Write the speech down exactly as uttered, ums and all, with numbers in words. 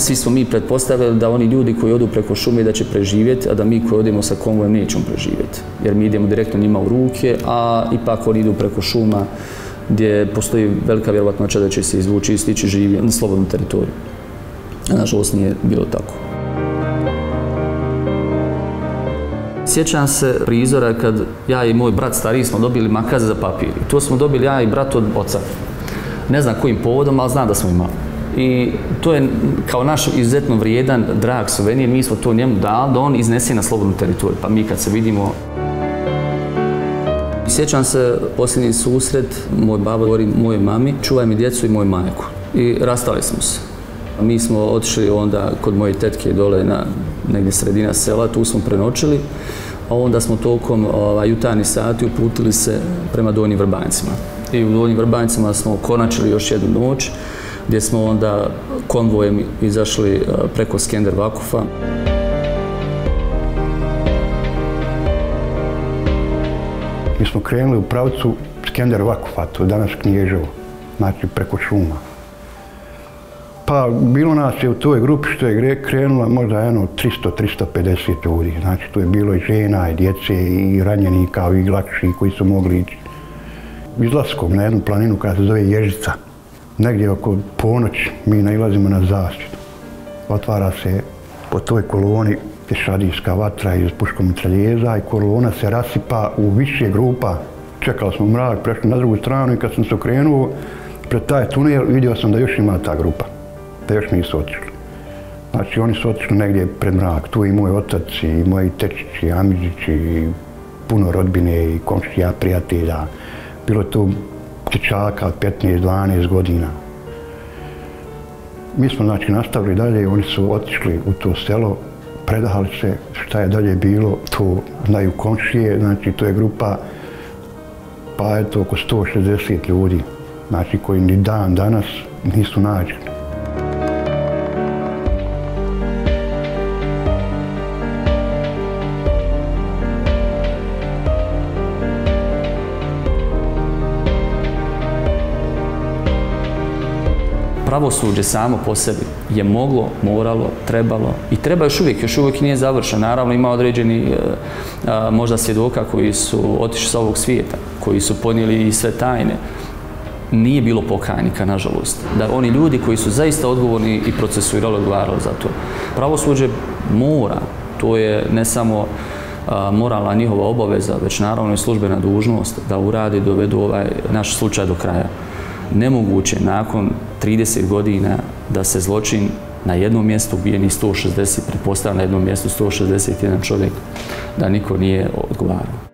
svi smo mi pretpostavili da oni ljudi koji odu preko šume da će preživjeti, a da mi koji odemo sa konvojem nećemo preživjeti. Jer mi idemo direktno njima u ruke, a ipak oni idu preko šuma gdje postoji velika vjerovatnoća da će se izvući i stići živi na slobodnom teritoriju. A nažalost nije bilo tako. Sjećam se prizora kad ja i moj brat stariji smo dobili makaze za papir. I to smo dobili ja i brat od oca. Ne znam kojim povodom, ali znam da smo imali. I to je kao naš izuzetno vrijedan, drag suvenir, mi smo to njemu dali da on iznese na slobodnu teritoriju. Pa mi kad se vidimo... Sjećam se posljednji susret, moj babo govori mojoj mami, čuvaj mi djecu i moju majku. I rastali smo se. Mi smo otišli onda kod moje tetke dole na negdje sredina sela, tu smo prenoćili, a onda smo tokom ovaj, jutarnjih sati uputili se prema Donjim Vrbancima. I u Donjim Vrbancima smo konačili još jednu noć, gdje smo onda konvojem izašli preko Skender Vakufa. Mi smo krenuli u pravcu Skender Vakufa, to je danas Knježevo, znači preko šuma. Pa bilo nas je u toj grupi što je krenula možda jedno tristo do tristo pedeset ljudi. Znači to je bilo i žena, i djece, i ranjenika, i lakši koji su mogli ići. Izlaskom na jednu planinu koja se zove Ježica. Negdje oko ponoći mi nailazimo na zaštitu. Otvara se po toj koloni pješadijska vatra iz puškomitraljeza i kolona se rasipa u više grupa. Čekali smo mrak, prešli na drugu stranu i kad sam se okrenuo pred taj tunel vidio sam da još ima ta grupa. Da još nisu otišli. Znači oni su otišli negdje pred mrak. Tu i moj otac, i moji tečići, Amidžići, i puno rodbine, i komšija, prijatelja. Bilo tu dječaka od petnaest do dvanaest godina. Mi smo znači nastavili dalje, oni su otišli u to selo, predahali se šta je dalje bilo, to znaju komšije, znači to je grupa, pa eto oko sto šezdeset ljudi, znači koji ni dan danas nisu nađeni. Pravosuđe samo po sebi je moglo, moralo, trebalo i treba još uvijek, još uvijek nije završeno. Naravno ima određeni a, možda svjedoka koji su otišli sa ovog svijeta, koji su ponijeli i sve tajne. Nije bilo pokajnika, nažalost. Da oni ljudi koji su zaista odgovorni i procesuirali odgovarali za to. Pravosuđe mora, to je ne samo a, moralna njihova obaveza, već naravno i službena dužnost da uradi i dovedu ovaj naš slučaj do kraja. Nemoguće nakon trideset godina da se zločin na jednom mjestu ubijeni sto šezdeset, pretpostavljam na jednom mjestu sto šezdeset jedan čovjek, da niko nije odgovarao.